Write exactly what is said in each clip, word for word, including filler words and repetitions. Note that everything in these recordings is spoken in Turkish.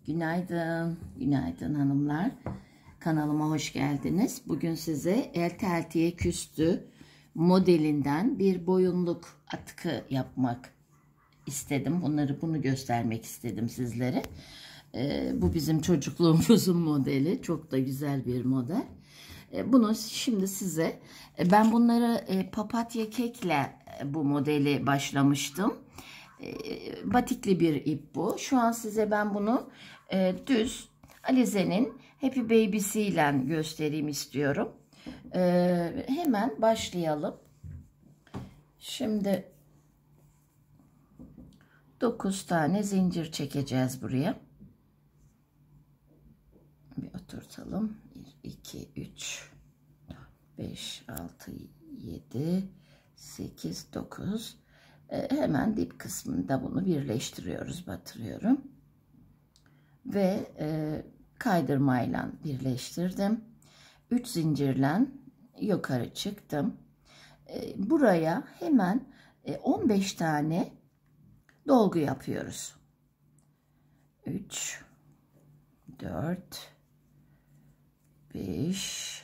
Günaydın, günaydın hanımlar. Kanalıma hoş geldiniz. Bugün size elti eltiye küstü modelinden bir boyunluk atkı yapmak istedim. Bunları bunu göstermek istedim sizlere. Ee, bu bizim çocukluğumuzun modeli. Çok da güzel bir model. Ee, bunu şimdi size, ben bunları e, papatya kekle bu modeli başlamıştım. E, batikli bir ip bu. Şu an size ben bunu e, düz Alize'nin Happy Baby'siyle göstereyim istiyorum. E, hemen başlayalım. Şimdi dokuz tane zincir çekeceğiz buraya. Bir oturtalım. bir, iki, üç, beş, altı, yedi, sekiz, dokuz. E, hemen dip kısmında bunu birleştiriyoruz, batırıyorum. Ve e, kaydırmayla birleştirdim. üç zincirle yukarı çıktım. E, buraya hemen e, on beş tane dolgu yapıyoruz. üç, dört, beş,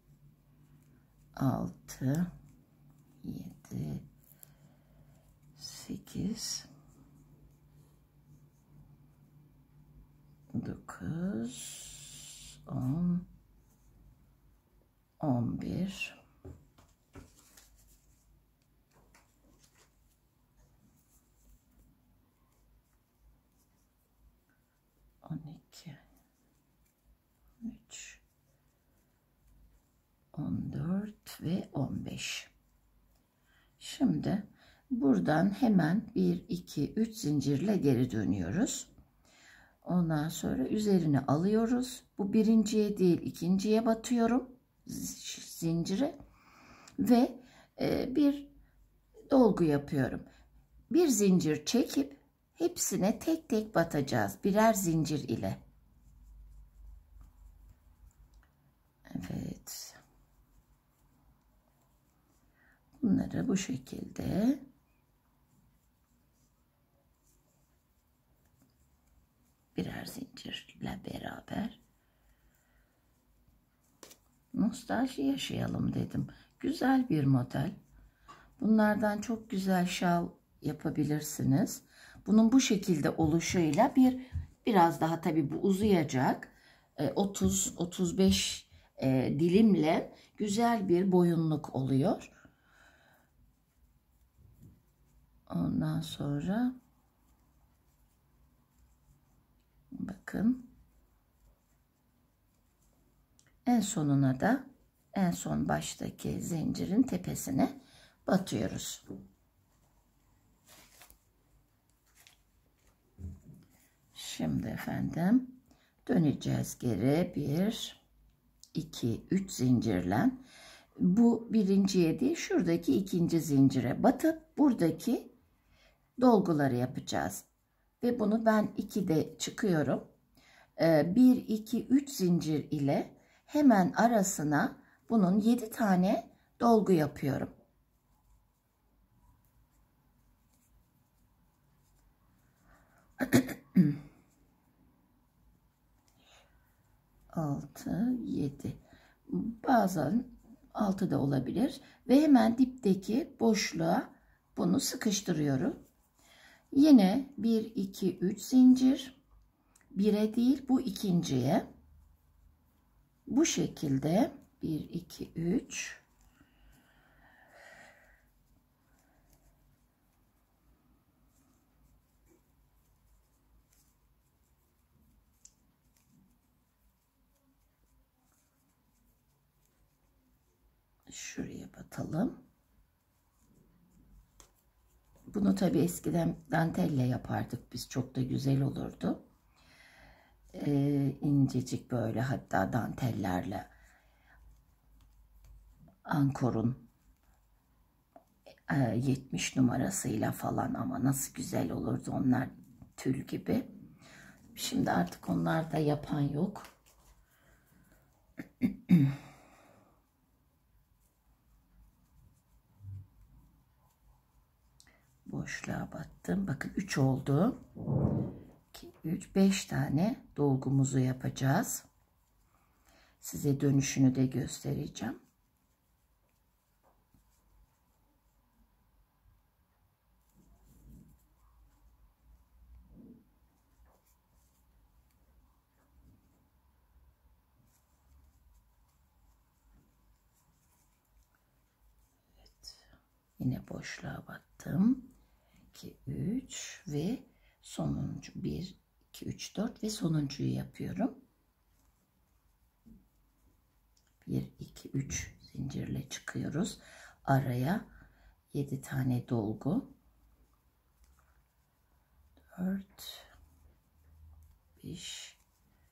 altı, yedi, sekiz, dokuz, on, on bir, on iki, on üç, on dört ve on beş. Şimdi buradan hemen bir, iki, üç zincirle geri dönüyoruz. Ondan sonra üzerine alıyoruz. Bu birinciye değil ikinciye batıyorum zincire ve e, bir dolgu yapıyorum. Bir zincir çekip hepsine tek tek batacağız birer zincir ile. Evet. Bunları bu şekilde birer zincirle beraber nostalji yaşayalım dedim. Güzel bir model. Bunlardan çok güzel şal yapabilirsiniz. Bunun bu şekilde oluşuyla bir biraz daha tabii bu uzayacak. otuz otuz beş e, dilimle güzel bir boyunluk oluyor. Ondan sonra bakın en sonuna da en son baştaki zincirin tepesine batıyoruz. Şimdi efendim döneceğiz geri bir, iki, üç zincirle. Bu birinciye değil şuradaki ikinci zincire batıp buradaki dolguları yapacağız. Ve bunu ben ikide çıkıyorum. bir, iki, üç zincir ile hemen arasına bunun yedi tane dolgu yapıyorum. altı, yedi. Bazen altı da olabilir. Ve hemen dipteki boşluğa bunu sıkıştırıyorum. Yine bir, iki, üç zincir. bire değil bu ikinciye. Bu şekilde bir, iki, üç. Şuraya batalım. Bunu tabi eskiden dantelle yapardık biz. Çok da güzel olurdu. Ee, incecik böyle hatta dantellerle Ankor'un e, yetmiş numarasıyla falan ama nasıl güzel olurdu onlar tül gibi. Şimdi artık onlar da yapan yok. Boşluğa battım. Bakın üç oldu. iki, üç, beş tane dolgumuzu yapacağız. Size dönüşünü de göstereceğim. Evet. Yine boşluğa battım. iki, üç ve sonuncu bir, iki, üç, dört ve sonuncuyu yapıyorum. bir, iki, üç zincirle çıkıyoruz. Araya yedi tane dolgu. dört, beş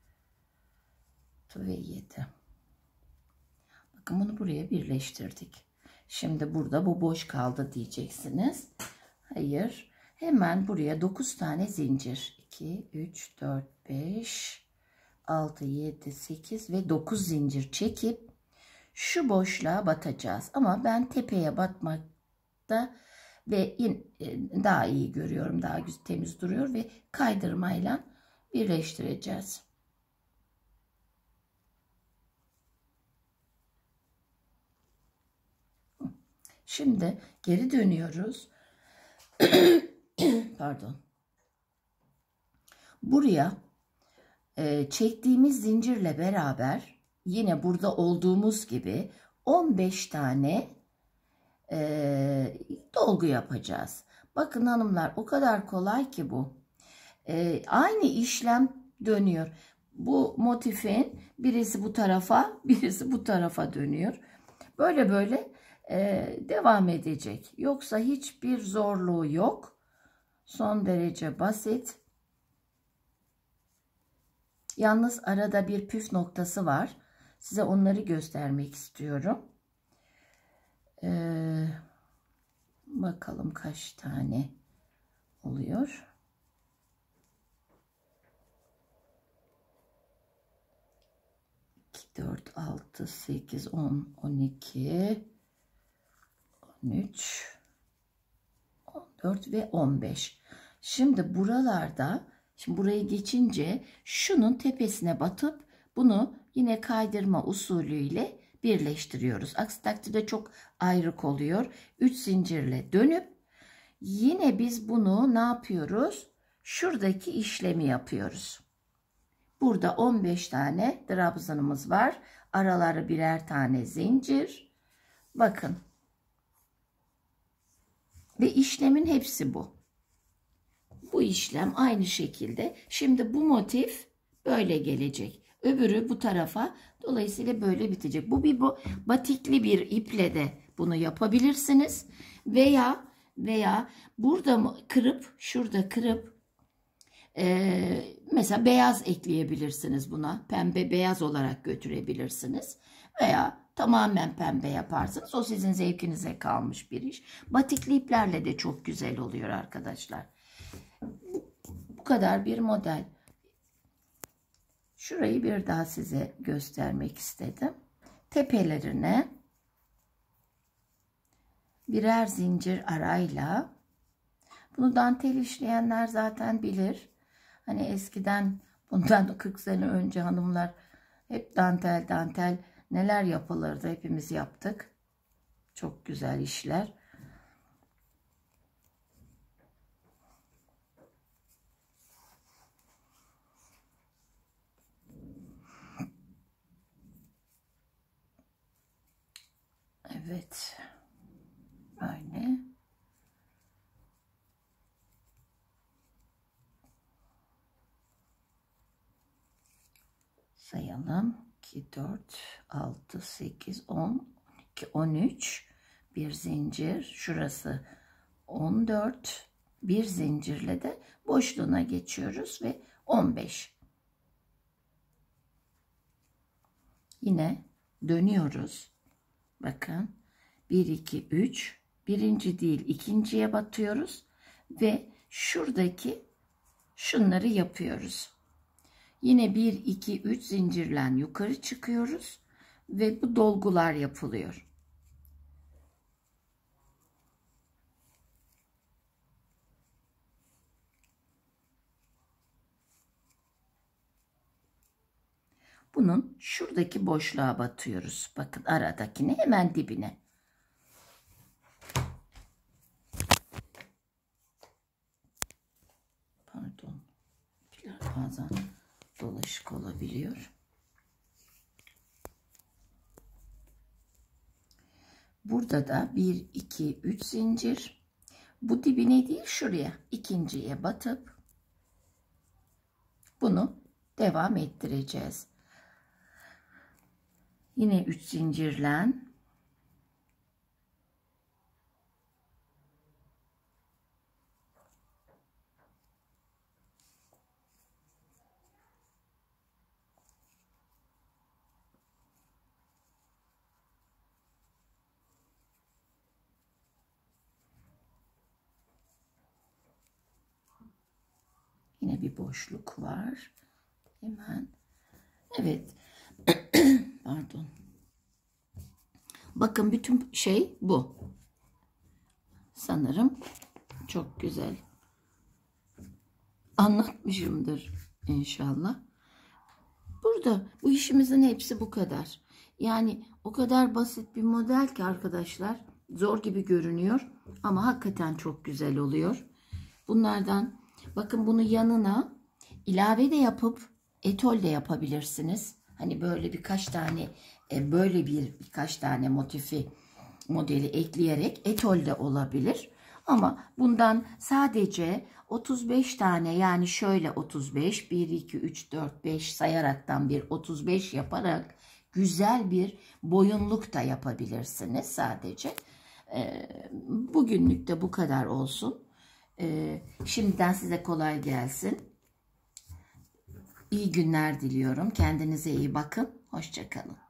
ve yedi. Bakın bunu buraya birleştirdik. Şimdi burada bu boş kaldı diyeceksiniz. Hayır. Hemen buraya dokuz tane zincir. iki, üç, dört, beş, altı, yedi, sekiz ve dokuz zincir çekip şu boşluğa batacağız. Ama ben tepeye batmakta ve daha iyi görüyorum. Daha güzel, temiz duruyor ve kaydırmayla birleştireceğiz. Şimdi geri dönüyoruz. Pardon. Buraya e, çektiğimiz zincirle beraber yine burada olduğumuz gibi on beş tane e, dolgu yapacağız. Bakın hanımlar, o kadar kolay ki bu. E, aynı işlem dönüyor. Bu motifin birisi bu tarafa, birisi bu tarafa dönüyor. Böyle böyle e, devam edecek. Yoksa hiçbir zorluğu yok. Son derece basit. Yalnız arada bir püf noktası var. Size onları göstermek istiyorum. Ee, bakalım kaç tane oluyor. iki, dört, altı, sekiz, on, on iki, on üç, on dört ve on beş. Şimdi buralarda, şimdi burayı geçince şunun tepesine batıp bunu yine kaydırma usulüyle birleştiriyoruz. Aksi takdirde çok ayrık oluyor. üç zincirle dönüp yine biz bunu ne yapıyoruz? Şuradaki işlemi yapıyoruz. Burada on beş tane trabzanımız var. Araları birer tane zincir. Bakın. Ve işlemin hepsi bu. Bu işlem aynı şekilde. Şimdi bu motif böyle gelecek. Öbürü bu tarafa. Dolayısıyla böyle bitecek. Bu bir bu batikli bir iple de bunu yapabilirsiniz. Veya veya burada kırıp şurada kırıp e, mesela beyaz ekleyebilirsiniz buna. Pembe beyaz olarak götürebilirsiniz. Veya tamamen pembe yaparsınız. O sizin zevkinize kalmış bir iş. Batikli iplerle de çok güzel oluyor arkadaşlar. Bu kadar bir model. Şurayı bir daha size göstermek istedim. Tepelerine birer zincir arayla, bunu dantel işleyenler zaten bilir. Hani eskiden, bundan kırk sene önce hanımlar hep dantel dantel neler yapılırdı, hepimiz yaptık. Çok güzel işler. Evet. Böyle. Sayalım. iki, dört, altı, sekiz, on, on iki, on üç. Bir zincir. Şurası on dört. Bir zincirle de boşluğuna geçiyoruz ve on beş. Yine dönüyoruz. Bakın. bir, iki, üç. Birinci değil, ikinciye batıyoruz ve şuradaki şunları yapıyoruz. Yine bir, iki, üç zincirlen yukarı çıkıyoruz ve bu dolgular yapılıyor. bunun şuradaki boşluğa batıyoruz. Bakın aradakine, hemen dibine. Pardon. Bazen dolaşık olabiliyor. Burada da bir, iki, üç zincir. Bu dibine değil, şuraya, ikinciye batıp bunu devam ettireceğiz. Yine üç zincirle yine bir boşluk var. Hemen. Evet. Pardon. Bakın bütün şey bu. Sanırım çok güzel anlatmışımdır inşallah. Burada bu işimizin hepsi bu kadar. Yani o kadar basit bir model ki arkadaşlar, zor gibi görünüyor ama hakikaten çok güzel oluyor. Bunlardan bakın, bunu yanına ilave de yapıp etol de yapabilirsiniz. Hani böyle birkaç tane böyle bir birkaç tane motifi modeli ekleyerek etol de olabilir. Ama bundan sadece otuz beş tane, yani şöyle otuz beş, bir, iki, üç, dört, beş sayaraktan bir otuz beş yaparak güzel bir boyunluk da yapabilirsiniz sadece. Bugünlük de bu kadar olsun. Şimdiden size kolay gelsin. İyi günler diliyorum. Kendinize iyi bakın. Hoşça kalın.